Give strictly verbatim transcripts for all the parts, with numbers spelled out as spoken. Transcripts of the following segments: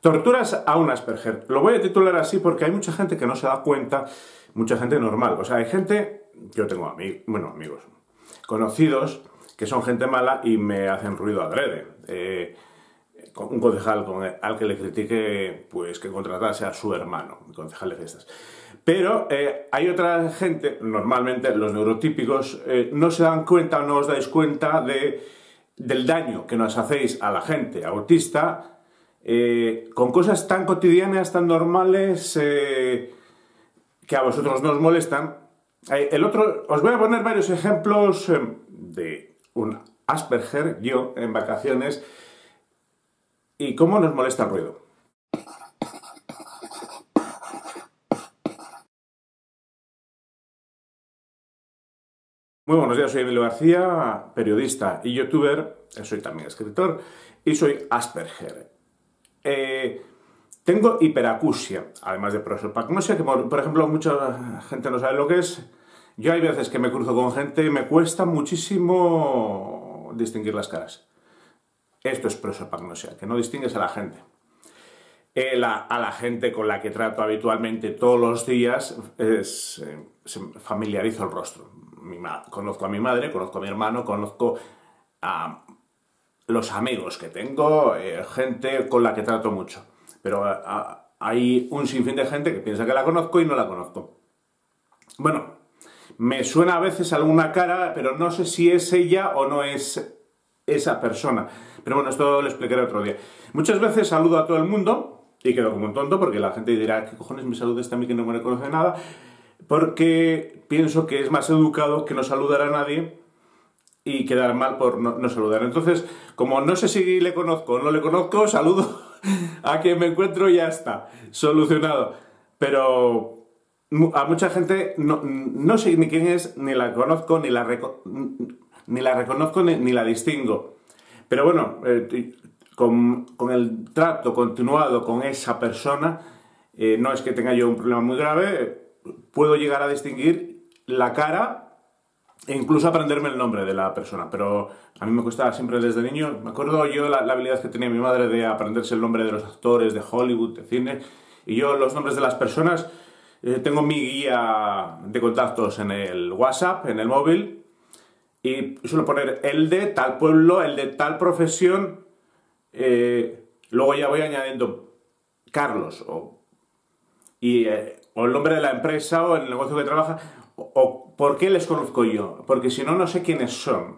Torturas a un Asperger. Lo voy a titular así porque hay mucha gente que no se da cuenta, mucha gente normal. O sea, hay gente, yo tengo amigos, bueno, amigos, conocidos, que son gente mala y me hacen ruido adrede. Eh, un concejal con el, al que le critique, pues que contratase a su hermano, el concejal de fiestas. Pero eh, hay otra gente, normalmente los neurotípicos, eh, no se dan cuenta o no os dais cuenta de, del daño que nos hacéis a la gente autista eh, con cosas tan cotidianas, tan normales, eh, que a vosotros no os molestan. Eh, el otro, os voy a poner varios ejemplos eh, de un Asperger, yo, en vacaciones, y cómo nos molesta el ruido. Muy buenos días, soy Emilio García, periodista y youtuber, soy también escritor y soy Asperger. Eh, tengo hiperacusia, además de prosopagnosia, que por ejemplo mucha gente no sabe lo que es. Yo hay veces que me cruzo con gente y me cuesta muchísimo distinguir las caras. Esto es prosopagnosia, que no distingues a la gente. Eh, la, a la gente con la que trato habitualmente todos los días es, eh, se familiarizo el rostro. Mi conozco a mi madre, conozco a mi hermano, conozco a los amigos que tengo, eh, gente con la que trato mucho. Pero a, a, hay un sinfín de gente que piensa que la conozco y no la conozco. Bueno, me suena a veces alguna cara, pero no sé si es ella o no es esa persona. Pero bueno, esto lo explicaré otro día. Muchas veces saludo a todo el mundo y quedo como un tonto porque la gente dirá, ¿qué cojones me saluda este a mí que no me conoce nada? Porque pienso que es más educado que no saludar a nadie y quedar mal por no, no saludar. Entonces, como no sé si le conozco o no le conozco, saludo a quien me encuentro y ya está, solucionado. Pero a mucha gente no, no sé ni quién es, ni la conozco, ni la, reco ni la reconozco, ni, ni la distingo. Pero bueno, eh, con, con el trato continuado con esa persona, eh, no es que tenga yo un problema muy grave, puedo llegar a distinguir la cara e incluso aprenderme el nombre de la persona, pero a mí me cuesta siempre desde niño. Me acuerdo yo la, la habilidad que tenía mi madre de aprenderse el nombre de los actores de Hollywood, de cine, y yo los nombres de las personas, eh, tengo mi guía de contactos en el WhatsApp, en el móvil, y suelo poner el de tal pueblo, el de tal profesión, eh, luego ya voy añadiendo Carlos, o, y, eh, o el nombre de la empresa, o el negocio que trabaja, o, o por qué les conozco yo, porque si no, no sé quiénes son.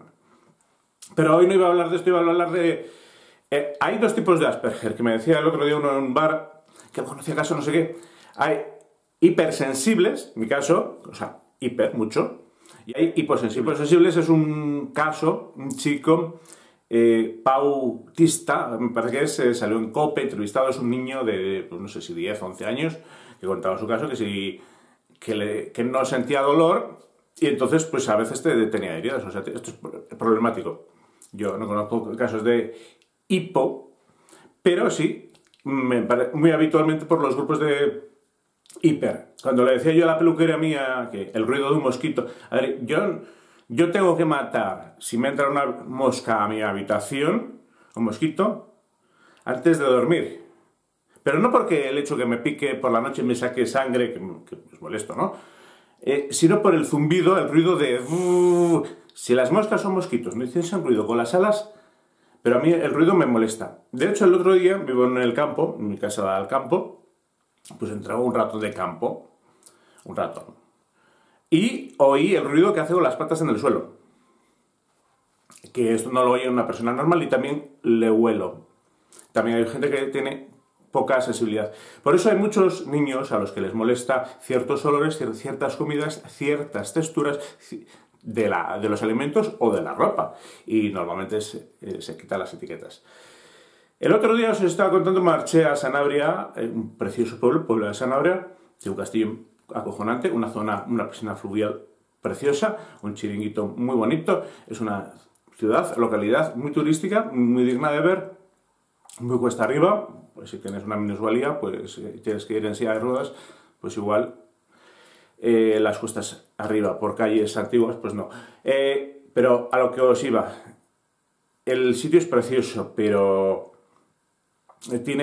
Pero hoy no iba a hablar de esto, iba a hablar de... Eh, hay dos tipos de Asperger, que me decía el otro día uno en un bar, que conocía caso no sé qué. Hay hipersensibles, en mi caso, o sea, hiper, mucho, y hay hiposensibles. Hiposensibles es un caso, un chico eh, pautista, me parece que es, eh, salió en COPE, entrevistado, es un niño de, pues no sé si diez, once años, que contaba su caso, que, si, que, le, que no sentía dolor, y entonces pues a veces te tenía heridas, o sea, esto es problemático. Yo no conozco casos de hipo, pero sí, me muy habitualmente por los grupos de hiper. Cuando le decía yo a la peluquería mía que el ruido de un mosquito... A ver, yo, yo tengo que matar, si me entra una mosca a mi habitación, un mosquito, antes de dormir. Pero no porque el hecho que me pique por la noche y me saque sangre, que, que es molesto, ¿no? Eh, sino por el zumbido, el ruido de... Uh, si las moscas son mosquitos, no hacen ruido con las alas, pero a mí el ruido me molesta. De hecho, el otro día, vivo en el campo, en mi casa da al campo, pues entraba un ratón de campo, un ratón, y oí el ruido que hace con las patas en el suelo. Que esto no lo oye una persona normal y también le huelo. También hay gente que tiene poca sensibilidad. Por eso hay muchos niños a los que les molesta ciertos olores, ciertas comidas, ciertas texturas de, la, de los alimentos o de la ropa. Y normalmente se, eh, se quitan las etiquetas. El otro día os estaba contando, marché a Sanabria, un precioso pueblo, pueblo de Sanabria, de un castillo acojonante, una zona, una piscina fluvial preciosa, un chiringuito muy bonito, es una ciudad, localidad muy turística, muy digna de ver, muy cuesta arriba, pues si tienes una minusvalía, pues eh, tienes que ir en silla de ruedas, pues igual eh, las cuestas arriba por calles antiguas, pues no. Eh, pero a lo que os iba, el sitio es precioso, pero tienen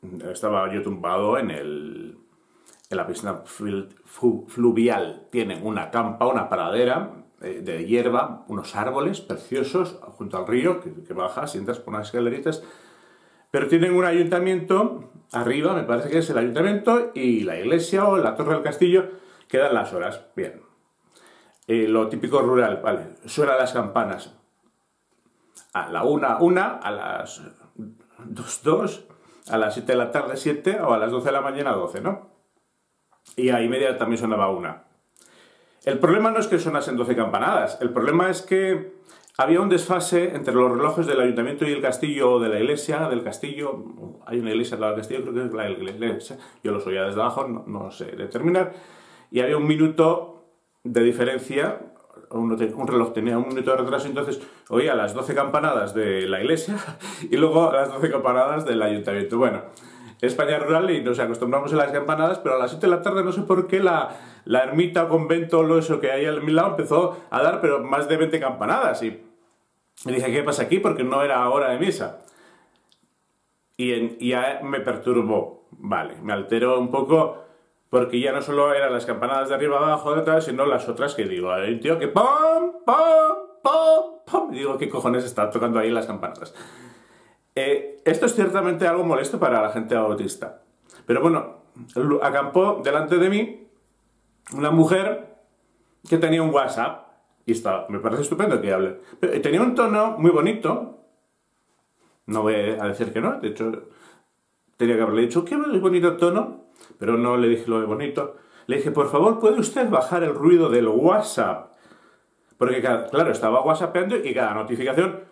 estaba yo tumbado en el... En la piscina fluvial tienen una campa, una pradera de hierba, unos árboles preciosos junto al río, que, que bajas y entras por unas escaleritas, pero tienen un ayuntamiento arriba, me parece que es el ayuntamiento, y la iglesia o la torre del castillo, que dan las horas. Bien. Eh, lo típico rural, vale, suenan las campanas. A la una, una, a las dos, dos, a las siete de la tarde, siete, o a las doce de la mañana, doce, ¿no? Y a y media también sonaba una. El problema no es que sonasen doce campanadas, el problema es que había un desfase entre los relojes del ayuntamiento y el castillo, o de la iglesia, del castillo. Hay una iglesia al lado del castillo, creo que es la iglesia, yo los oía desde abajo, no, no sé determinar, y había un minuto de diferencia, un, un reloj tenía un minuto de retraso, entonces oía las doce campanadas de la iglesia y luego las doce campanadas del ayuntamiento. Bueno, España rural y nos acostumbramos a las campanadas, pero a las siete de la tarde no sé por qué la, la ermita o convento o lo eso que hay a mi lado empezó a dar pero más de veinte campanadas y me dije, ¿qué pasa aquí? Porque no era hora de misa. Y, en, y ya me perturbó, vale, me alteró un poco porque ya no solo eran las campanadas de arriba abajo, de atrás, sino las otras que digo, hay un tío que ¡pum! ¡Pum! ¡Pum! ¡Pum! Y digo, ¿qué cojones está tocando ahí las campanadas? Eh, esto es ciertamente algo molesto para la gente autista. Pero bueno, acampó delante de mí una mujer que tenía un WhatsApp y estaba, me parece estupendo que hable. Pero tenía un tono muy bonito. No voy a decir que no, de hecho tenía que haberle dicho, qué bonito tono, pero no le dije lo de bonito. Le dije, por favor, ¿puede usted bajar el ruido del WhatsApp? Porque claro, estaba whatsappeando y cada notificación...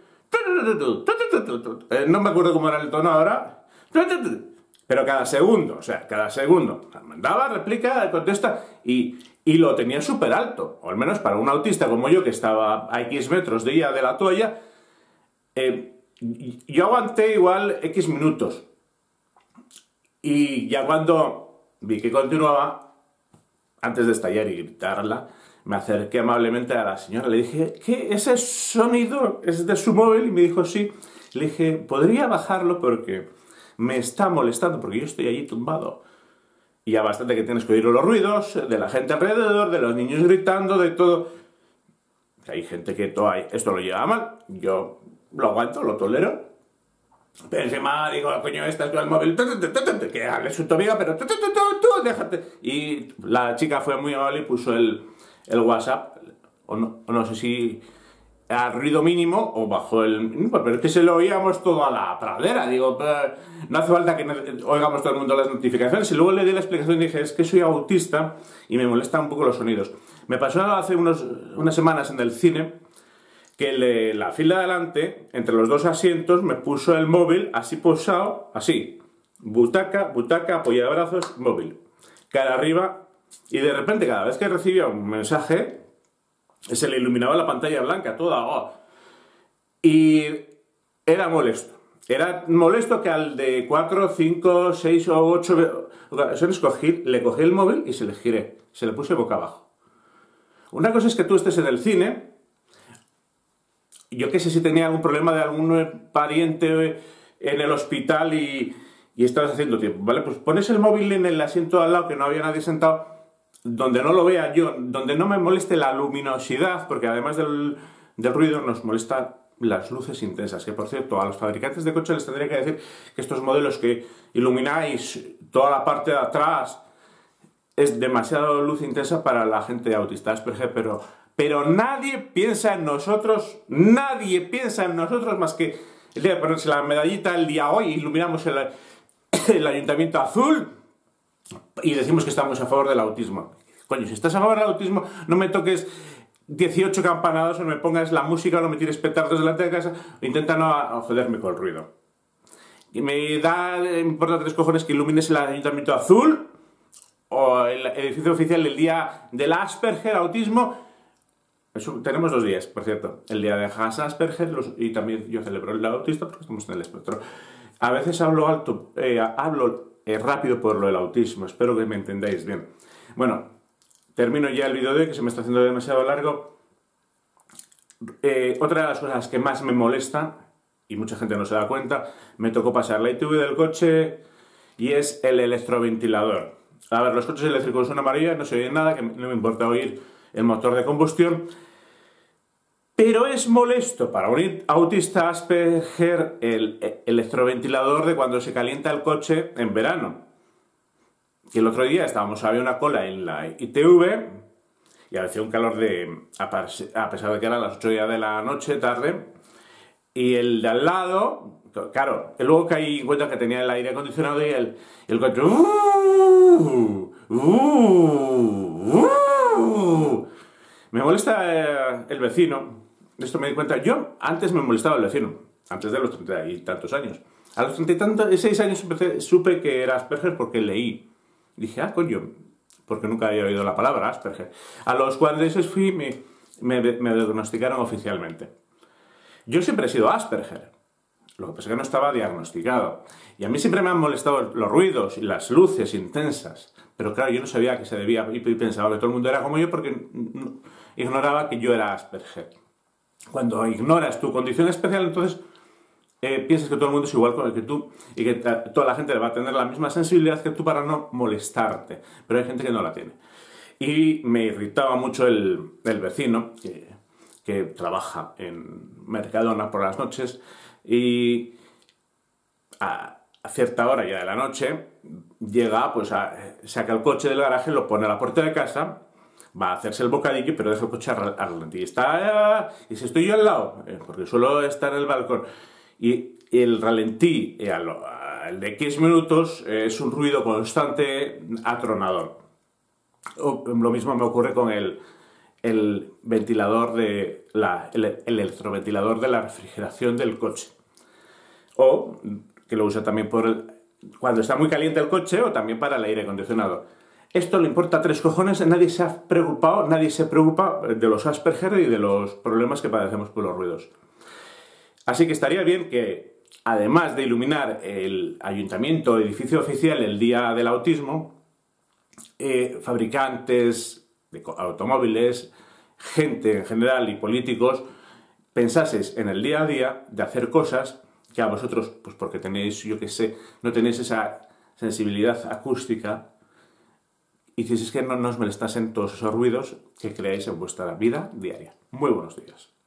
No me acuerdo cómo era el tono ahora, pero cada segundo, o sea, cada segundo mandaba, replica, contesta y, y lo tenía súper alto, o al menos para un autista como yo que estaba a X metros de ella de la toalla. eh, yo aguanté igual X minutos y ya cuando vi que continuaba, antes de estallar y gritarla, me acerqué amablemente a la señora, le dije, ¿qué? ¿Ese sonido es de su móvil? Y me dijo, sí. Le dije, ¿podría bajarlo? Porque me está molestando, porque yo estoy allí tumbado. Y ya bastante que tienes que oír los ruidos de la gente alrededor, de los niños gritando, de todo. Hay gente que todo, esto lo lleva mal, yo lo aguanto, lo tolero. Pero encima digo, coño, estás con el móvil, que hable su amiga, pero tú, tú, tú, tú, déjate. Y la chica fue muy amable y puso el... el WhatsApp, o no, o no sé si a ruido mínimo o bajo el... Pero es que se lo oíamos todo a la pradera, digo, no hace falta que oigamos todo el mundo las notificaciones. Y luego le di la explicación y dije, es que soy autista y me molestan un poco los sonidos. Me pasó hace unos, unas semanas en el cine que le, la fila de adelante, entre los dos asientos, me puso el móvil así posado, así, butaca, butaca, apoyabrazos, móvil, cara arriba. Y de repente, cada vez que recibía un mensaje, se le iluminaba la pantalla blanca, toda. Oh. Y era molesto. Era molesto que al de cuatro, cinco, seis o ocho ocasiones cogí, le cogí el móvil y se le giré. Se le puse boca abajo. Una cosa es que tú estés en el cine. Yo qué sé si tenía algún problema de algún pariente en el hospital y, y estabas haciendo tiempo, ¿vale? Pues pones el móvil en el asiento al lado que no había nadie sentado, donde no lo vea yo, donde no me moleste la luminosidad, porque además del, del ruido nos molestan las luces intensas, que por cierto, a los fabricantes de coches les tendría que decir que estos modelos que ilumináis toda la parte de atrás es demasiado luz intensa para la gente autista, pero, pero nadie piensa en nosotros, nadie piensa en nosotros más que el día de ponerse la medallita, el día hoy iluminamos el, el ayuntamiento azul y decimos que estamos a favor del autismo. Coño, si estás a favor del autismo, no me toques dieciocho campanadas o no me pongas la música o no me tires petardos delante de casa, o intenta no joderme con el ruido. Y me da, me importa tres cojones que ilumines el ayuntamiento azul o el edificio oficial el día del Asperger, autismo. Eso, tenemos dos días, por cierto. El día de Hans Asperger los, y también yo celebro el autista porque estamos en el espectro. A veces hablo alto, eh, hablo eh, rápido por lo del autismo. Espero que me entendáis bien. Bueno, termino ya el vídeo de hoy, que se me está haciendo demasiado largo. Eh, otra de las cosas que más me molestan, y mucha gente no se da cuenta, me tocó pasar la I T V del coche y es el electroventilador. A ver, los coches eléctricos son una maravilla, no se oye nada, que no me importa oír el motor de combustión, pero es molesto para un autista Asperger el electroventilador de cuando se calienta el coche en verano. Que el otro día estábamos, había una cola en la I T V y hacía un calor de, a pesar de que eran las ocho de la noche, tarde, y el de al lado, claro, luego caí en cuenta que tenía el aire acondicionado y el, y el coche... Uh, uh, uh, me molesta eh, el vecino. De esto me di cuenta. Yo antes me molestaba el vecino, antes de los treinta y tantos años. A los treinta y seis años empecé, supe que era Asperger porque leí. Dije, ah, coño, porque nunca había oído la palabra Asperger. A los cuarenta y seis fui, me, me, me diagnosticaron oficialmente. Yo siempre he sido Asperger, lo que pasa es que no estaba diagnosticado. Y a mí siempre me han molestado los ruidos y las luces intensas. Pero claro, yo no sabía a qué se debía y pensaba que todo el mundo era como yo porque ignoraba que yo era Asperger. Cuando ignoras tu condición especial, entonces eh, piensas que todo el mundo es igual que tú y que toda la gente va a tener la misma sensibilidad que tú para no molestarte. Pero hay gente que no la tiene. Y me irritaba mucho el, el vecino, que, que trabaja en Mercadona por las noches, y a, a cierta hora ya de la noche llega, pues a, saca el coche del garaje, lo pone a la puerta de casa, va a hacerse el bocadillo, pero deja el coche al ralentí. Y está, y si estoy yo al lado, eh, porque suelo estar en el balcón, y, y el ralentí, eh, al, al de X minutos, eh, es un ruido constante, atronador. O, lo mismo me ocurre con el, el ventilador de la, el, el electroventilador de la refrigeración del coche. O que lo usa también por el, cuando está muy caliente el coche, o también para el aire acondicionado. Esto le importa tres cojones, nadie se ha preocupado, nadie se preocupa de los Asperger y de los problemas que padecemos por los ruidos. Así que estaría bien que, además de iluminar el ayuntamiento, el edificio oficial, el día del autismo, eh, fabricantes de automóviles, gente en general y políticos, pensaseis en el día a día de hacer cosas que a vosotros, pues porque tenéis, yo qué sé, no tenéis esa sensibilidad acústica, hicieseis que no nos molestasen todos esos ruidos que creáis en vuestra vida diaria. Muy buenos días.